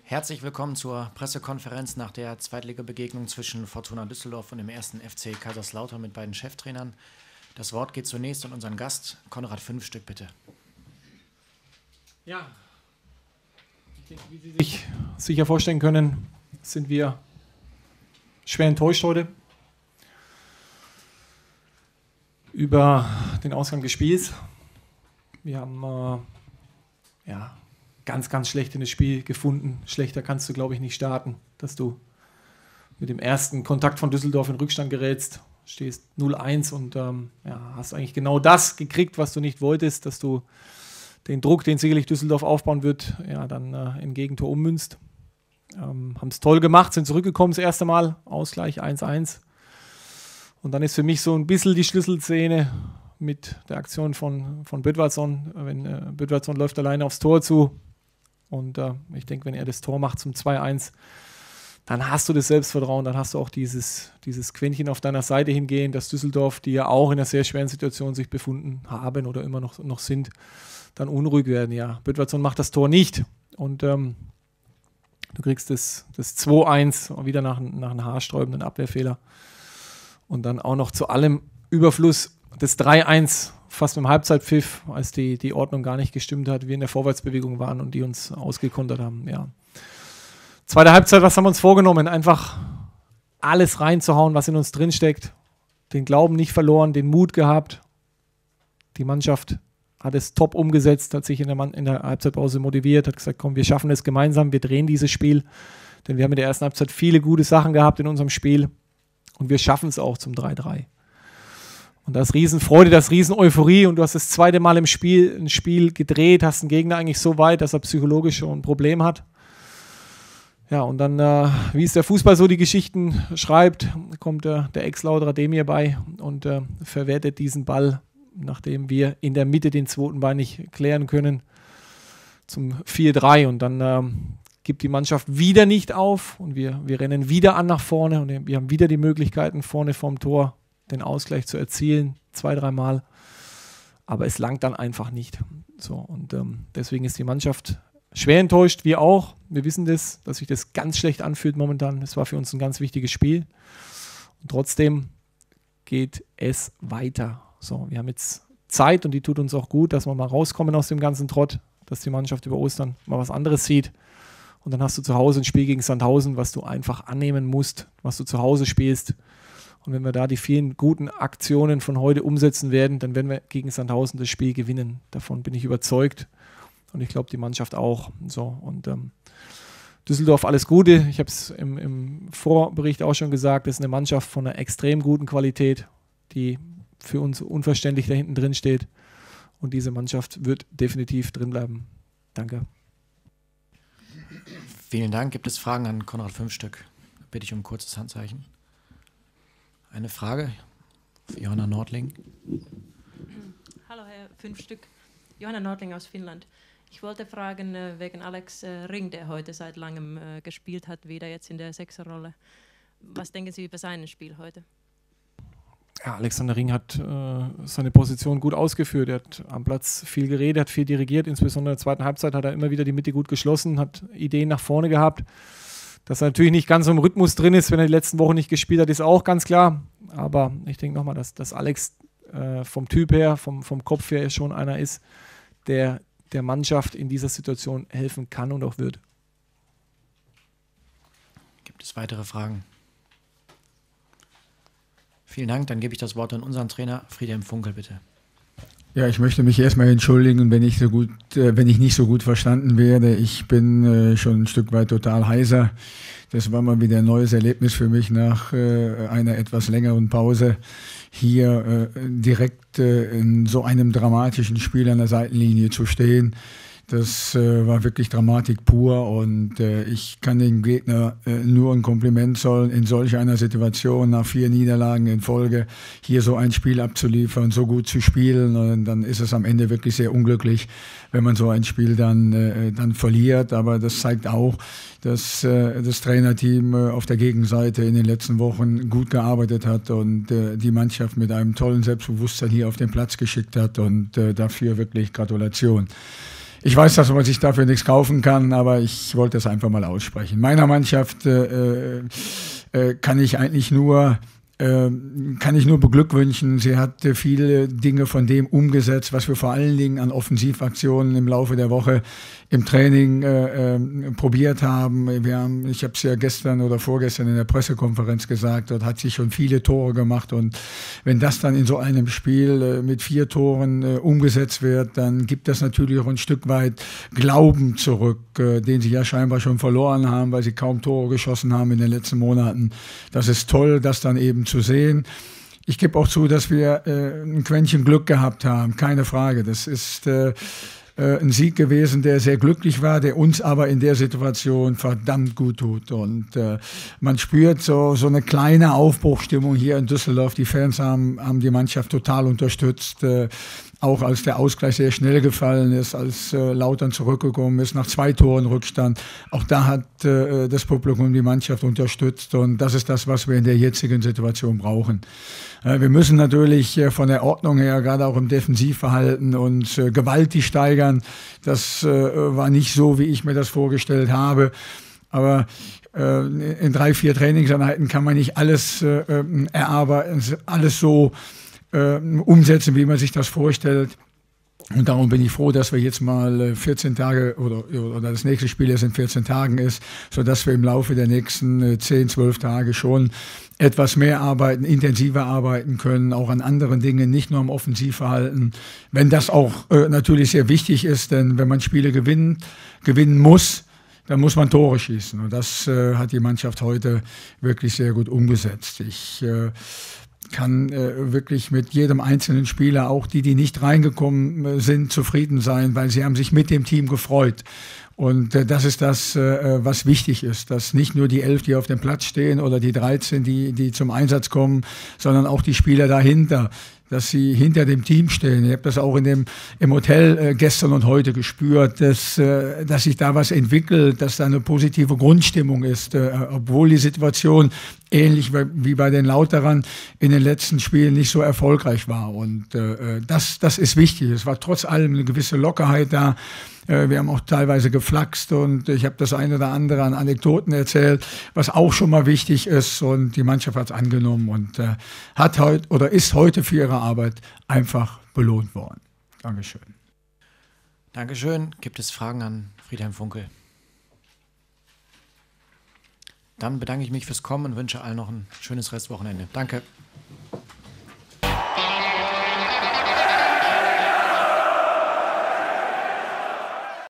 Herzlich willkommen zur Pressekonferenz nach der Zweitliga-Begegnung zwischen Fortuna Düsseldorf und dem 1. FC Kaiserslautern mit beiden Cheftrainern. Das Wort geht zunächst an unseren Gast, Konrad Fünfstück, bitte. Ja, ich denke, wie Sie sich sicher vorstellen können, sind wir schwer enttäuscht heute über den Ausgang des Spiels. Wir haben ganz, ganz schlecht in das Spiel gefunden. Schlechter kannst du, glaube ich, nicht starten, dass du mit dem ersten Kontakt von Düsseldorf in Rückstand gerätst, stehst 0-1 und hast eigentlich genau das gekriegt, was du nicht wolltest, dass du den Druck, den sicherlich Düsseldorf aufbauen wird, dann in Gegentor ummünzt. Haben es toll gemacht, sind zurückgekommen das erste Mal, Ausgleich 1-1. Und dann ist für mich so ein bisschen die Schlüsselszene mit der Aktion von Bödvardsson. Wenn Bödvardsson läuft alleine aufs Tor zu und ich denke, wenn er das Tor macht zum 2-1, dann hast du das Selbstvertrauen, dann hast du auch dieses Quäntchen auf deiner Seite hingehen, dass Düsseldorf, die ja auch in einer sehr schweren Situation sich befunden haben oder immer noch sind, dann unruhig werden. Ja, Bödvardsson macht das Tor nicht und du kriegst das 2-1 wieder nach einem haarsträubenden Abwehrfehler und dann auch noch zu allem Überfluss das 3-1 fast mit dem Halbzeitpfiff, als die Ordnung gar nicht gestimmt hat, wir in der Vorwärtsbewegung waren und die uns ausgekontert haben. Ja. Zweite Halbzeit, was haben wir uns vorgenommen? Einfach alles reinzuhauen, was in uns drinsteckt. Den Glauben nicht verloren, den Mut gehabt. Die Mannschaft hat es top umgesetzt, hat sich in der Halbzeitpause motiviert, hat gesagt, komm, wir schaffen es gemeinsam, wir drehen dieses Spiel. Denn wir haben in der ersten Halbzeit viele gute Sachen gehabt in unserem Spiel und wir schaffen es auch zum 3-3. Und das ist Riesenfreude, das ist Riesen-Euphorie und du hast das zweite Mal ein Spiel gedreht, hast einen Gegner eigentlich so weit, dass er psychologisch schon ein Problem hat. Ja, und dann, wie es der Fußball so die Geschichten schreibt, kommt der Ex-Lauterer Demir bei und verwertet diesen Ball, nachdem wir in der Mitte den zweiten Ball nicht klären können, zum 4-3. Und dann gibt die Mannschaft wieder nicht auf und wir rennen wieder an nach vorne und wir haben wieder die Möglichkeiten, vorne vorm Tor den Ausgleich zu erzielen, 2-3 Mal. Aber es langt dann einfach nicht. So, und deswegen ist die Mannschaft schwer enttäuscht, wir auch. Wir wissen das, dass sich das ganz schlecht anfühlt momentan. Es war für uns ein ganz wichtiges Spiel. Und trotzdem geht es weiter. So, wir haben jetzt Zeit und die tut uns auch gut, dass wir mal rauskommen aus dem ganzen Trott, dass die Mannschaft über Ostern mal was anderes sieht. Und dann hast du zu Hause ein Spiel gegen Sandhausen, was du einfach annehmen musst, was du zu Hause spielst. Und wenn wir da die vielen guten Aktionen von heute umsetzen werden, dann werden wir gegen Sandhausen das Spiel gewinnen. Davon bin ich überzeugt. Und ich glaube, die Mannschaft auch. So, und Düsseldorf, alles Gute. Ich habe es im Vorbericht auch schon gesagt, das ist eine Mannschaft von einer extrem guten Qualität, die für uns unverständlich da hinten drin steht. Und diese Mannschaft wird definitiv drin bleiben. Danke. Vielen Dank. Gibt es Fragen an Konrad Fünfstück? Bitte ich um ein kurzes Handzeichen. Eine Frage? Johanna Nordling. Hallo Herr Fünfstück. Johanna Nordling aus Finnland. Ich wollte fragen wegen Alex Ring, der heute seit langem gespielt hat, wieder jetzt in der Sechserrolle. Was denken Sie über sein Spiel heute? Ja, Alexander Ring hat seine Position gut ausgeführt. Er hat am Platz viel geredet, hat viel dirigiert. Insbesondere in der zweiten Halbzeit hat er immer wieder die Mitte gut geschlossen, hat Ideen nach vorne gehabt. Dass er natürlich nicht ganz so im Rhythmus drin ist, wenn er die letzten Wochen nicht gespielt hat, ist auch ganz klar. Aber ich denke nochmal, dass Alex vom Typ her, vom Kopf her schon einer ist, der der Mannschaft in dieser Situation helfen kann und auch wird. Gibt es weitere Fragen? Vielen Dank. Dann gebe ich das Wort an unseren Trainer, Friedhelm Funkel, bitte. Ja, ich möchte mich erstmal entschuldigen, wenn ich nicht so gut verstanden werde. Ich bin schon ein Stück weit total heiser. Das war mal wieder ein neues Erlebnis für mich nach einer etwas längeren Pause. Hier direkt in so einem dramatischen Spiel an der Seitenlinie zu stehen. Das war wirklich Dramatik pur und ich kann dem Gegner nur ein Kompliment zollen, in solch einer Situation nach 4 Niederlagen in Folge hier so ein Spiel abzuliefern, so gut zu spielen, und dann ist es am Ende wirklich sehr unglücklich, wenn man so ein Spiel dann verliert. Aber das zeigt auch, dass das Trainerteam auf der Gegenseite in den letzten Wochen gut gearbeitet hat und die Mannschaft mit einem tollen Selbstbewusstsein hier auf den Platz geschickt hat, und dafür wirklich Gratulation. Ich weiß, dass man sich dafür nichts kaufen kann, aber ich wollte es einfach mal aussprechen. Meiner Mannschaft kann ich eigentlich nur beglückwünschen. Sie hat viele Dinge von dem umgesetzt, was wir vor allen Dingen an Offensivaktionen im Laufe der Woche im Training probiert haben. Ich habe es ja gestern oder vorgestern in der Pressekonferenz gesagt, dort hat sie schon viele Tore gemacht und wenn das dann in so einem Spiel mit 4 Toren umgesetzt wird, dann gibt das natürlich auch ein Stück weit Glauben zurück, den sie ja scheinbar schon verloren haben, weil sie kaum Tore geschossen haben in den letzten Monaten. Das ist toll, das dann eben zu sehen. Ich gebe auch zu, dass wir ein Quäntchen Glück gehabt haben, keine Frage. Das ist ein Sieg gewesen, der sehr glücklich war, der uns aber in der Situation verdammt gut tut. Und man spürt so eine kleine Aufbruchstimmung hier in Düsseldorf. Die Fans haben die Mannschaft total unterstützt. Auch als der Ausgleich sehr schnell gefallen ist, als Lautern zurückgekommen ist, nach 2 Toren Rückstand. Auch da hat das Publikum die Mannschaft unterstützt und das ist das, was wir in der jetzigen Situation brauchen. Wir müssen natürlich von der Ordnung her, gerade auch im Defensivverhalten, uns gewaltig steigern. Das war nicht so, wie ich mir das vorgestellt habe. Aber in 3, 4 Trainingseinheiten kann man nicht alles erarbeiten, alles so umsetzen, wie man sich das vorstellt. Und darum bin ich froh, dass wir jetzt mal 14 Tage oder das nächste Spiel erst in 14 Tagen ist, sodass wir im Laufe der nächsten 10, 12 Tage schon etwas mehr arbeiten, intensiver arbeiten können, auch an anderen Dingen, nicht nur am Offensivverhalten. Wenn das auch natürlich sehr wichtig ist, denn wenn man Spiele gewinnen muss, dann muss man Tore schießen. Und das hat die Mannschaft heute wirklich sehr gut umgesetzt. Ich kann wirklich mit jedem einzelnen Spieler, auch die nicht reingekommen sind, zufrieden sein, weil sie haben sich mit dem Team gefreut. Und das ist das, was wichtig ist, dass nicht nur die 11, die auf dem Platz stehen oder die 13, die zum Einsatz kommen, sondern auch die Spieler dahinter, dass sie hinter dem Team stehen. Ich habe das auch im Hotel gestern und heute gespürt, dass sich da was entwickelt, dass da eine positive Grundstimmung ist, obwohl die Situation ähnlich wie bei den Lauterern in den letzten Spielen nicht so erfolgreich war. Und das ist wichtig. Es war trotz allem eine gewisse Lockerheit da. Wir haben auch teilweise geflaxt und ich habe das eine oder andere an Anekdoten erzählt, was auch schon mal wichtig ist. Und die Mannschaft hat es angenommen und ist heute für ihre Arbeit einfach belohnt worden. Dankeschön. Dankeschön. Gibt es Fragen an Friedhelm Funkel? Dann bedanke ich mich fürs Kommen und wünsche allen noch ein schönes Restwochenende. Danke.